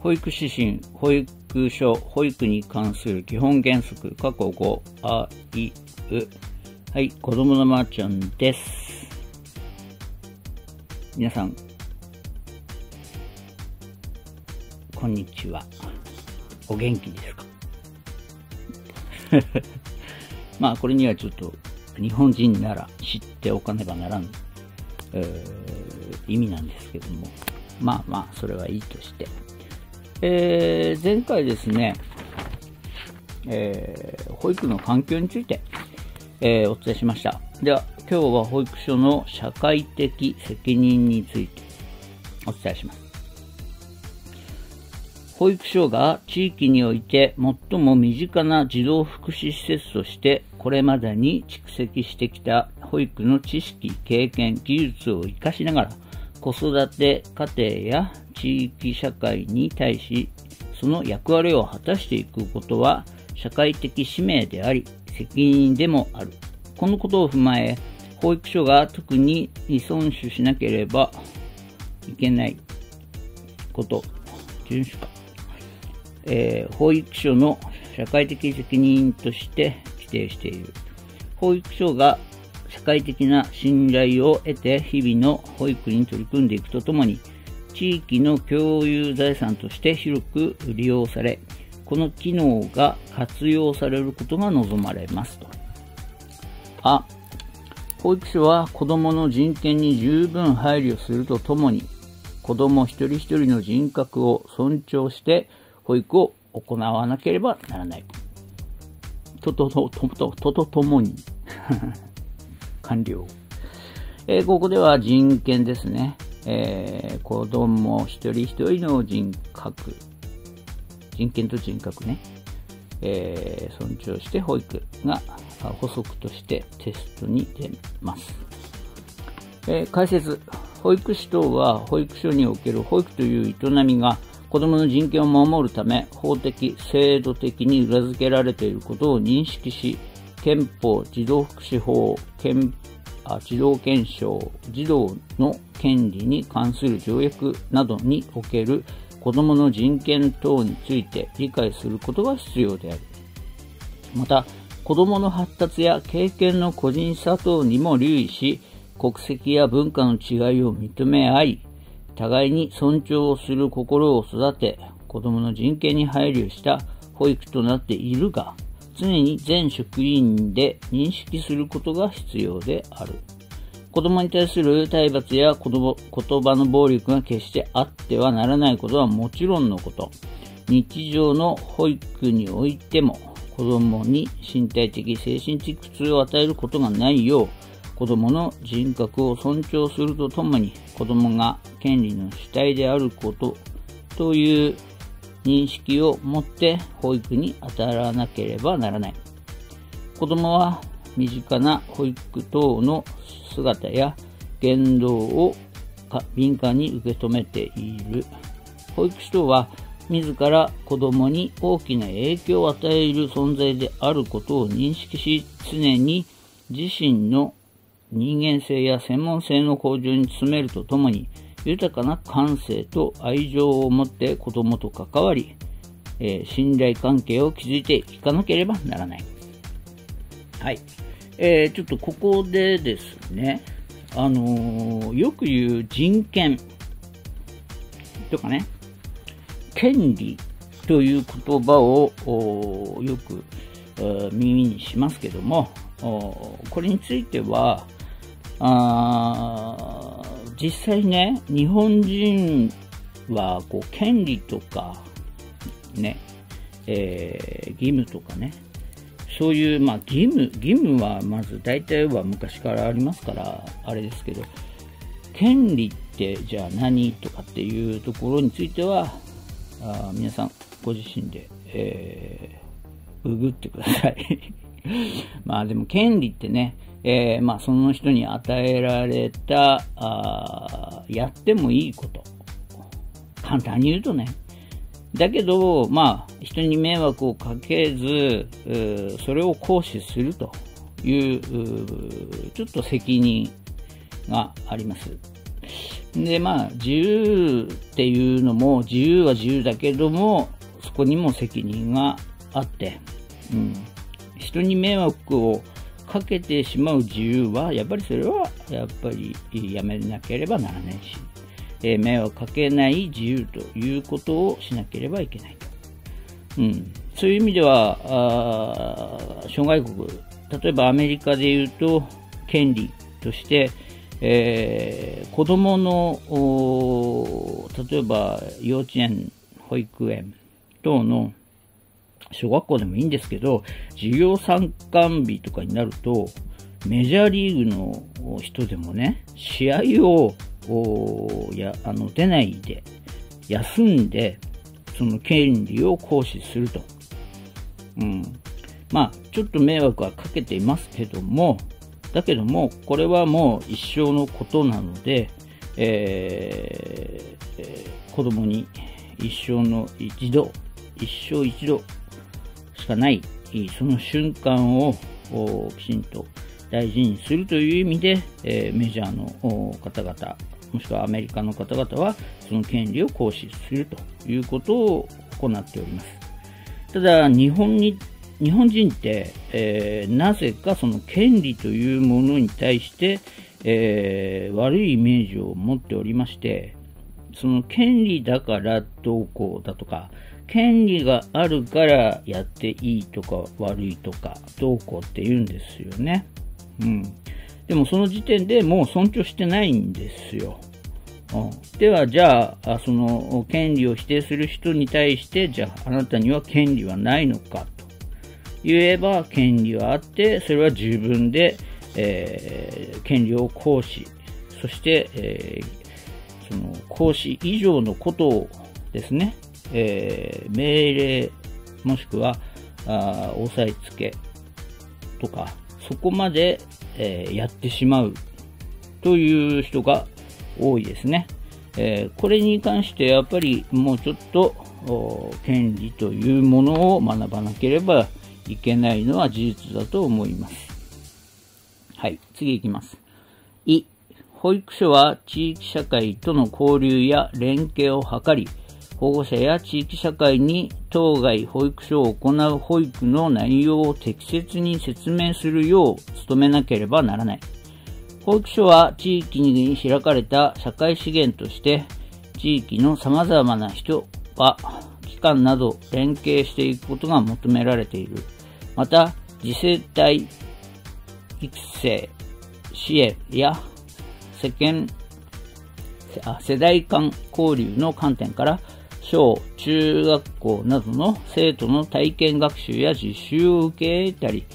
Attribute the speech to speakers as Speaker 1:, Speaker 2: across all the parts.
Speaker 1: 保育指針、保育所、保育に関する基本原則、過去5、あいう。はい、子供のまーちゃんです。皆さん、こんにちは。お元気ですか？まあ、これにはちょっと、日本人なら知っておかねばならん、意味なんですけども、まあまあ、それはいいとして。前回ですね、保育の環境について、お伝えしました。では、今日は保育所の社会的責任についてお伝えします。保育所が地域において最も身近な児童福祉施設としてこれまでに蓄積してきた保育の知識、経験、技術を生かしながら子育て家庭や地域社会に対しその役割を果たしていくことは社会的使命であり責任でもある。このことを踏まえ保育所が特に遵守しなければいけないこと遵守か、保育所の社会的責任として規定している。保育所が社会的な信頼を得て日々の保育に取り組んでいくとともに地域の共有財産として広く利用されこの機能が活用されることが望まれますと。保育所は子どもの人権に十分配慮するとともに子ども一人一人の人格を尊重して保育を行わなければならない。ともに完了。ここでは人権ですね。子供一人一人の人権と人格ね、尊重して保育が補足としてテストに出ます。解説。保育士等は保育所における保育という営みが子どもの人権を守るため法的、制度的に裏付けられていることを認識し、憲法、児童福祉法、児童憲章、児童の権利に関する条約などにおける子どもの人権等について理解することが必要である。また、子どもの発達や経験の個人差等にも留意し、国籍や文化の違いを認め合い、互いに尊重する心を育て、子どもの人権に配慮した保育となっているが、常に全職員で認識することが必要である。子どもに対する体罰や言葉の暴力が決してあってはならないことはもちろんのこと、日常の保育においても子どもに身体的、精神的苦痛を与えることがないよう、子どもの人格を尊重するとともに、子どもが権利の主体であることという認識を持って保育に当たらなければならない。子どもは身近な保育等の姿や言動を敏感に受け止めている。保育士等は自ら子どもに大きな影響を与える存在であることを認識し、常に自身の人間性や専門性の向上に努めるとともに、豊かな感性と愛情を持って子どもと関わり、信頼関係を築いていかなければならない。はい。ちょっとここでですね、よく言う人権とかね、権利という言葉をよく耳にしますけども、これについては、実際ね、日本人は権利とかね、義務とかね、そういう、義務はまず大体は昔からありますから、あれですけど、権利ってじゃあ何とかっていうところについては、皆さんご自身で、ググってください。でも権利ってね、その人に与えられた、やってもいいこと。簡単に言うとね。だけど、人に迷惑をかけず、それを行使するという、ちょっと責任があります。 で、自由っていうのも、自由は自由だけども、そこにも責任があって、人に迷惑をかけてしまう自由は、やっぱりそれは、やめなければならないし、迷惑かけない自由ということをしなければいけないと。そういう意味では、諸外国、例えばアメリカでいうと、権利として、子供の、例えば幼稚園、保育園等の小学校でもいいんですけど、授業参観日とかになると、メジャーリーグの人でもね、試合を出ないで、休んで、その権利を行使すると。ちょっと迷惑はかけていますけども、だけども、これはもう一生のことなので、子供に一生一度しかない、その瞬間をきちんと大事にするという意味で、メジャーの方々、もしくはアメリカの方々は、その権利を行使するということを行っております。ただ、日本人って、なぜかその権利というものに対して、悪いイメージを持っておりまして、その権利だからどうこうだとか、権利があるからやっていいとか悪いとかどうこうって言うんですよね。でもその時点でもう尊重してないんですよ。ではじゃあ、その権利を否定する人に対して、じゃああなたには権利はないのかと言えば、権利はあって、それは自分で、権利を行使、そして、その行使以上のことをですね、命令もしくは押さえつけとか、そこまで、やってしまうという人が多いですね。これに関してやっぱりもうちょっと権利というものを学ばなければいけないのは事実だと思います。はい、次いきます。保育所は地域社会との交流や連携を図り、保護者や地域社会に当該保育所を行う保育の内容を適切に説明するよう努めなければならない。保育所は地域に開かれた社会資源として、地域の様々な人は機関など連携していくことが求められている。また、次世代育成支援や世代間交流の観点から、小・中学校などの生徒の体験学習や実習を受けたり、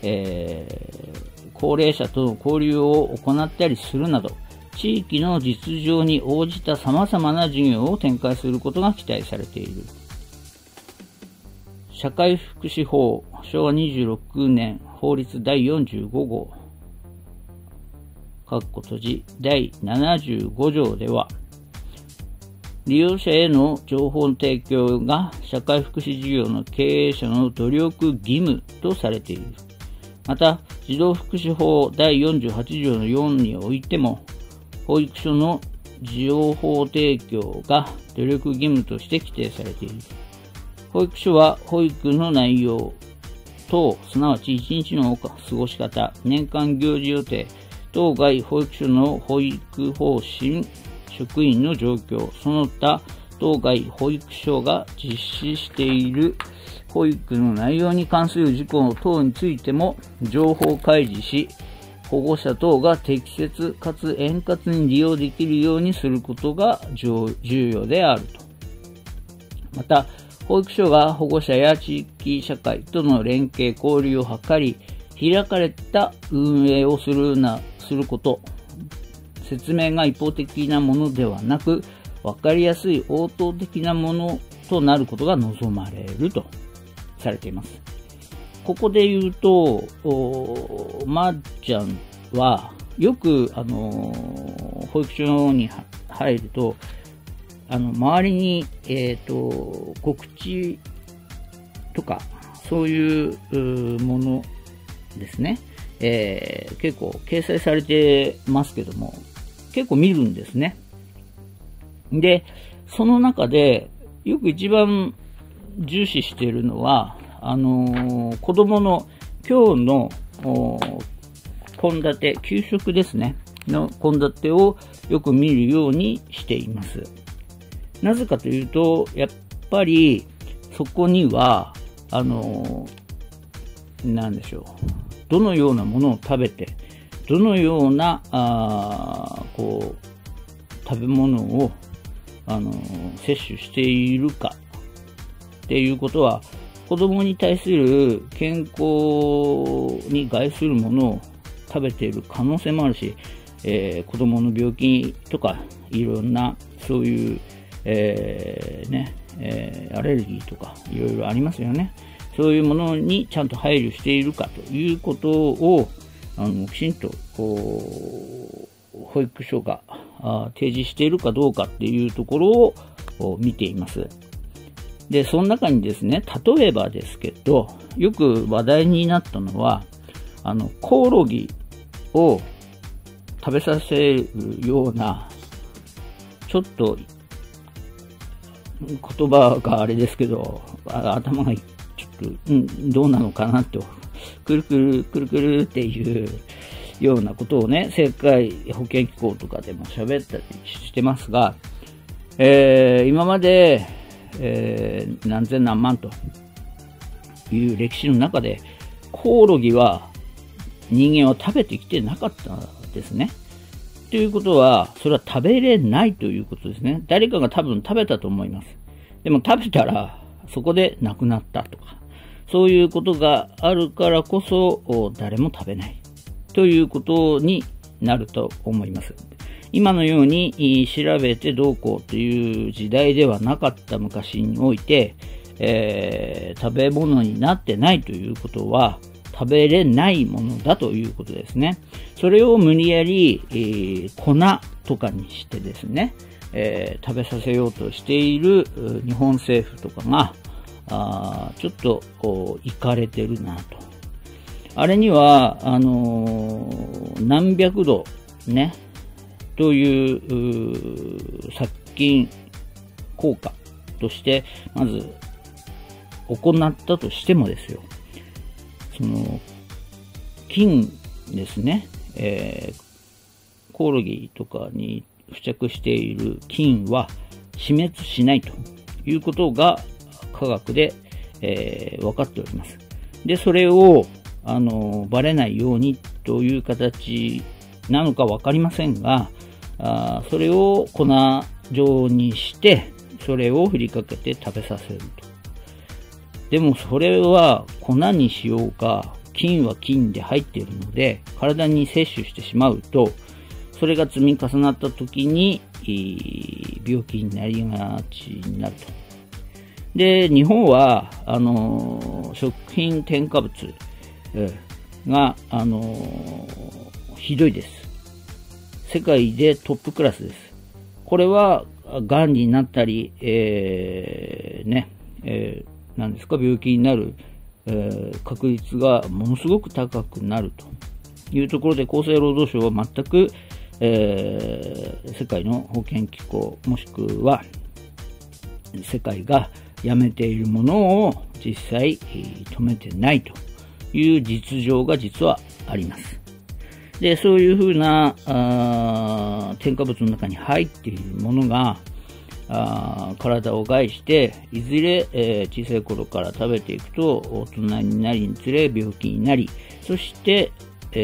Speaker 1: 高齢者との交流を行ったりするなど、地域の実情に応じた様々な授業を展開することが期待されている。社会福祉法、昭和26年法律第45号、閉じ第75条では、利用者への情報の提供が社会福祉事業の経営者の努力義務とされている。また、児童福祉法第48条の4においても、保育所の情報提供が努力義務として規定されている。保育所は保育の内容等、すなわち1日の過ごし方、年間行事予定、当該保育所の保育方針、職員の状況、その他当該保育所が実施している保育の内容に関する事項等についても情報開示し、保護者等が適切かつ円滑に利用できるようにすることが重要であると。また、保育所が保護者や地域社会との連携交流を図り、開かれた運営をすること、説明が一方的なものではなく、わかりやすい応答的なものとなることが望まれるとされています。ここで言うと、まっちゃんは、よく、保育所に入ると、周りに、告知とか、そういうものですね、結構掲載されてますけども、結構見るんですね。 で、その中で、よく一番重視しているのは、子供の今日の献立、給食ですね、の献立をよく見るようにしています。なぜかというと、やっぱりそこには、なんでしょう、どのようなものを食べて、どのような、食べ物を、摂取しているかっていうことは、子供に対する健康に害するものを食べている可能性もあるし、子供の病気とか、いろんな、そういう、アレルギーとか、いろいろありますよね。そういうものにちゃんと配慮しているかということを、きちんと、保育所が提示しているかどうかっていうところを見ています。で、その中にですね、例えばですけど、よく話題になったのは、コオロギを食べさせるような、ちょっと、言葉があれですけど、頭がちょっと、どうなのかなと、くるくるくるくるっていうようなことをね、世界保健機構とかでも喋ったりしてますが、今まで、何千何万という歴史の中で、コオロギは人間は食べてきてなかったですね。ということは、それは食べれないということですね。誰かが多分食べたと思います。でも食べたら、そこで亡くなったとか、そういうことがあるからこそ、誰も食べないということになると思います。今のように調べてどうこうという時代ではなかった昔において、食べ物になってないということは、食べれないものだということですね。それを無理やり、粉とかにしてですね、食べさせようとしている日本政府とかが、ちょっとイかれてるなと。あれには、何百度ね、という殺菌効果として、まず行ったとしてもですよ。その、菌ですね、コオロギとかに付着している菌は死滅しないということが科学で、分かっております。で、それを、バレないようにという形なのか分かりませんが、それを粉状にして、それを振りかけて食べさせると。でもそれは粉にしようか、菌は菌で入っているので、体に摂取してしまうと、それが積み重なった時に、病気になりがちになると。で、日本は、食品添加物が、ひどいです。世界でトップクラスです。これは、癌になったり、何ですか、病気になる、確率がものすごく高くなるというところで、厚生労働省は全く、世界の保健機構、もしくは世界がやめているものを実際止めてないという実情が実はあります。で、そういうふうな添加物の中に入っているものが体を害して、いずれ、小さい頃から食べていくと大人になりにつれ病気になり、そして、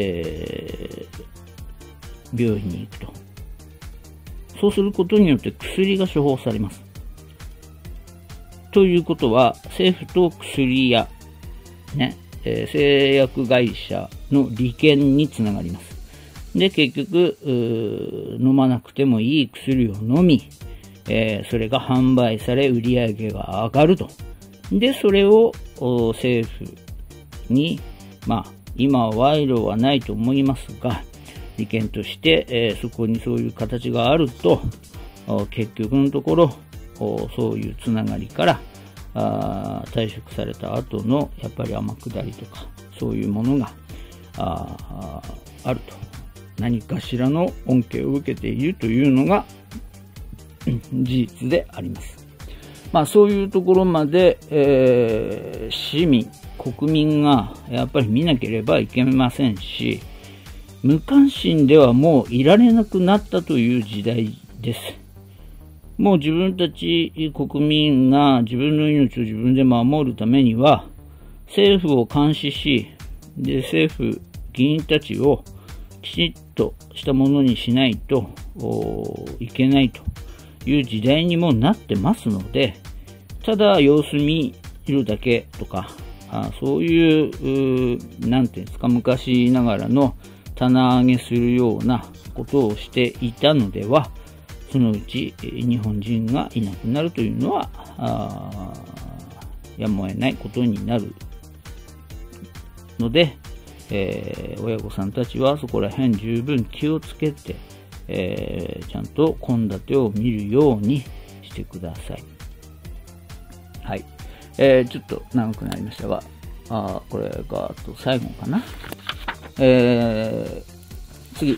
Speaker 1: 病院に行くと。そうすることによって薬が処方されます。ということは、政府と薬や、製薬会社の利権につながります。で、結局、飲まなくてもいい薬を飲み、それが販売され、売り上げが上がると。で、それを政府に、今は賄賂はないと思いますが、利権として、そこにそういう形があると、結局のところ、そういうつながりから退職された後のやっぱり天下りとかそういうものがあると、何かしらの恩恵を受けているというのが事実であります。そういうところまで、市民、国民がやっぱり見なければいけませんし、無関心ではもういられなくなったという時代です。もう自分たち国民が自分の命を自分で守るためには、政府を監視し、で政府、議員たちをきちっとしたものにしないといけないという時代にもなってますので、ただ様子見るだけとか、そういう、なんていうんですか、昔ながらの棚上げするようなことをしていたのでは、そのうち日本人がいなくなるというのは、やむを得ないことになるので、親御さんたちはそこら辺十分気をつけて、ちゃんと献立を見るようにしてください。はい。ちょっと長くなりましたが、これが最後かな。次、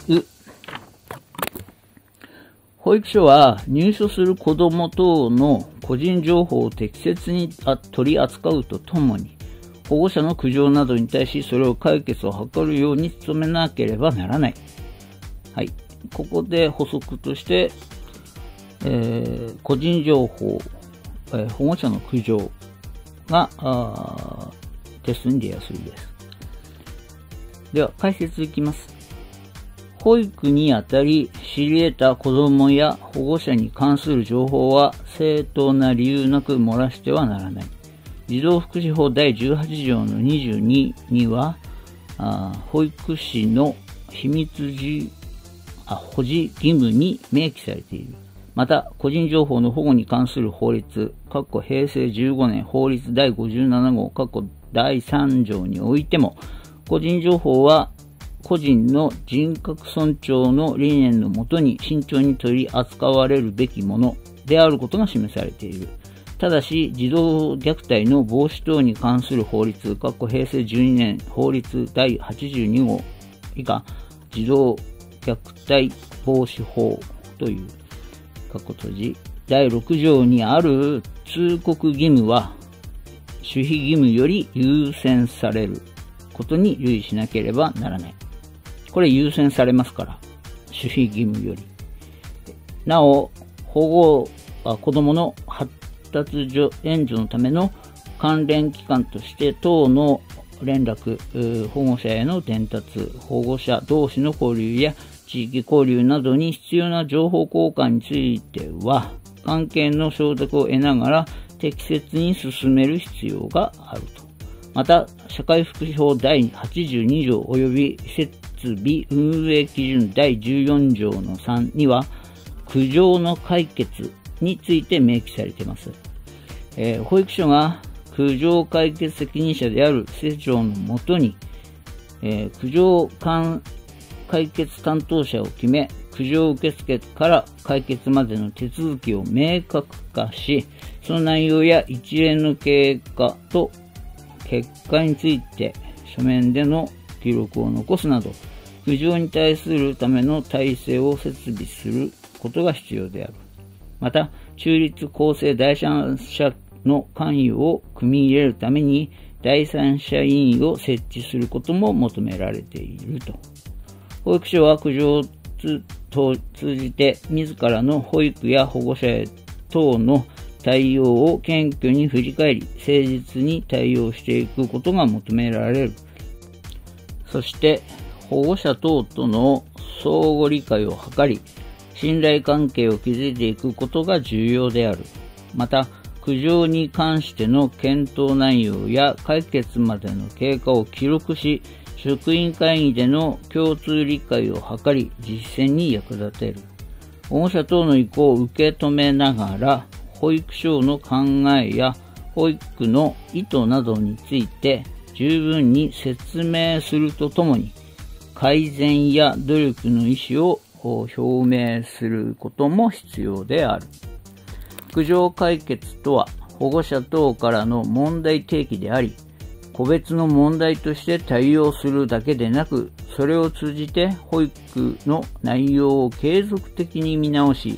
Speaker 1: 保育所は入所する子ども等の個人情報を適切に取り扱うとともに、保護者の苦情などに対しそれを解決を図るように努めなければならない。はい。ここで補足として、個人情報、保護者の苦情がテストに出やすいです。では、解説いきます。保育にあたり知り得た子どもや保護者に関する情報は正当な理由なく漏らしてはならない。児童福祉法第18条の22には、保育士の秘密保持義務に明記されている。また、個人情報の保護に関する法律、平成15年法律第57号、第3条においても、個人情報は個人の人格尊重の理念のもとに慎重に取り扱われるべきものであることが示されている。ただし、児童虐待の防止等に関する法律、平成12年法律第82号以下、児童虐待防止法という、第6条にある通告義務は、守秘義務より優先されることに留意しなければならない。これ優先されますから、守秘義務より。なお、子供の発達援助のための関連機関として等の連絡、保護者への伝達、保護者同士の交流や地域交流などに必要な情報交換については、関係の承諾を得ながら適切に進める必要があると。また、社会福祉法第82条及び設備運営基準第14条の3には、苦情の解決について明記されています。保育所が苦情解決責任者である施設長のもとに、苦情解決担当者を決め、苦情受付から解決までの手続きを明確化し、その内容や一連の経過と結果について書面での記録を残すなど、苦情に対するための体制を設備することが必要である。また、中立公正第三者の関与を組み入れるために、第三者委員を設置することも求められていると。保育所は苦情を通じて自らの保育や保護者等の対応を謙虚に振り返り、誠実に対応していくことが求められる。そして、保護者等との相互理解を図り、信頼関係を築いていくことが重要である。また、苦情に関しての検討内容や解決までの経過を記録し、職員会議での共通理解を図り、実践に役立てる。保護者等の意向を受け止めながら、保育所の考えや保育の意図などについて十分に説明するとともに、改善や努力の意思を表明することも必要である。苦情解決とは、保護者等からの問題提起であり、個別の問題として対応するだけでなく、それを通じて保育の内容を継続的に見直し、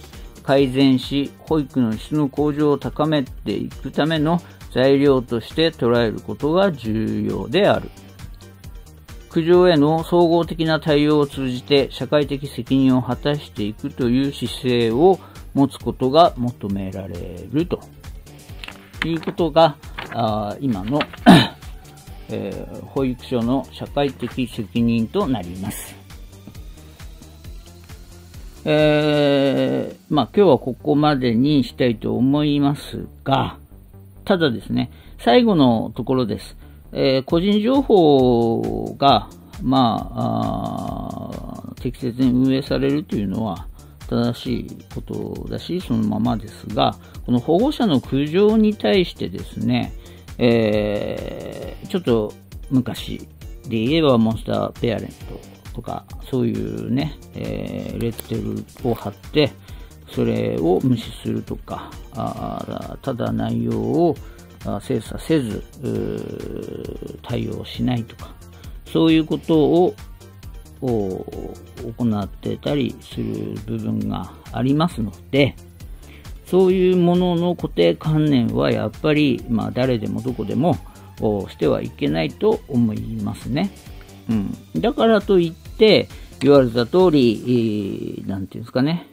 Speaker 1: 改善し、保育の質の向上を高めていくための材料として捉えることが重要である。苦情への総合的な対応を通じて社会的責任を果たしていくという姿勢を持つことが求められるということが、今の保育所の社会的責任となります。今日はここまでにしたいと思いますが、ただですね、最後のところです。個人情報が、適切に運営されるというのは正しいことだし、そのままですが、この保護者の苦情に対してですね、ちょっと昔で言えばモンスターペアレントとか、そういうね、レッテルを貼って、それを無視するとか、ただ内容を精査せず対応しないとか、そういうことを行ってたりする部分がありますので、そういうものの固定観念はやっぱり、誰でもどこでもしてはいけないと思いますね。だからといって言われた通り、なんていうんですかね、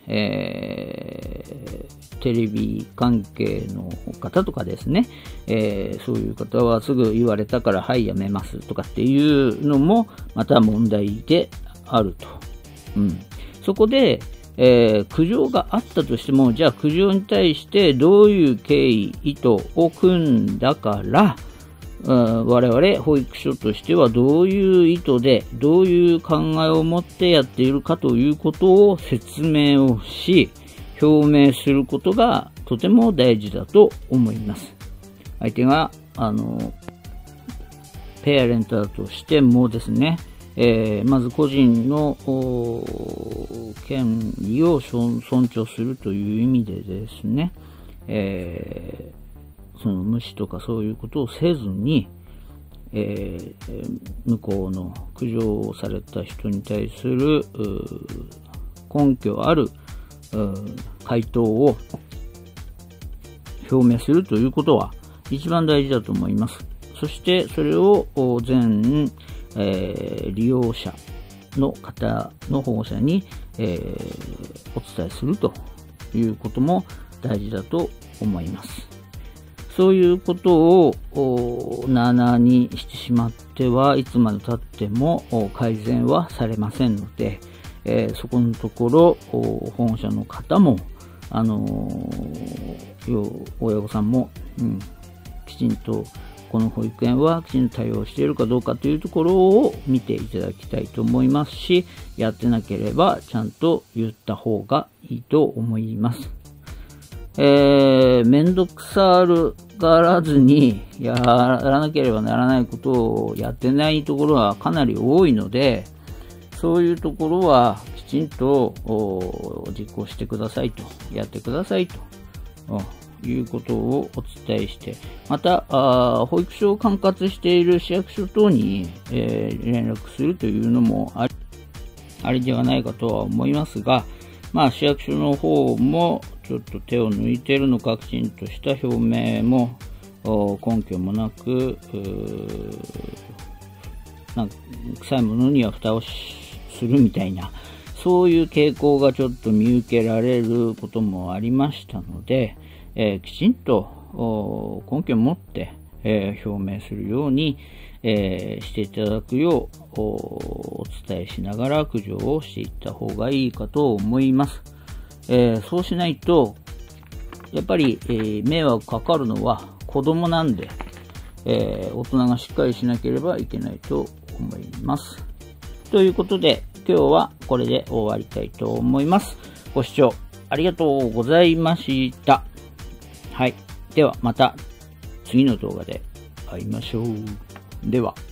Speaker 1: テレビ関係の方とかですね、そういう方はすぐ言われたからはいやめますとかっていうのもまた問題であると。そこで、苦情があったとしても、じゃあ苦情に対してどういう経緯、意図を組んだから、我々保育所としてはどういう意図でどういう考えを持ってやっているかということを説明をし、表明することがとても大事だと思います。相手がペアレントだとしてもですね、まず個人の権利を尊重するという意味でですね、その無視とかそういうことをせずに、向こうの苦情をされた人に対する根拠ある回答を表明するということは一番大事だと思います。そしてそれを全、利用者の方の保護者に、お伝えするということも大事だと思います。そういうことをなあなあにしてしまってはいつまで経っても改善はされませんので、そこのところ保護者の方も親御さんも、きちんとこの保育園はきちんと対応しているかどうかというところを見ていただきたいと思いますし、やってなければちゃんと言った方がいいと思います。めんどくさがらずにやらなければならないことをやってないところはかなり多いので、そういうところはきちんと実行してくださいと、やってくださいということをお伝えして、また保育所を管轄している市役所等に、連絡するというのもありではないかとは思いますが、市役所の方もちょっと手を抜いているのか、きちんとした表明も根拠もなく、臭いものには蓋をするみたいな、そういう傾向がちょっと見受けられることもありましたので、きちんと根拠を持って、表明するように、していただくようお伝えしながら苦情をしていった方がいいかと思います。そうしないとやっぱり、迷惑かかるのは子供なんで、大人がしっかりしなければいけないと思います。ということで今日はこれで終わりたいと思います。ご視聴ありがとうございました。はい。ではまた次の動画で会いましょう。では。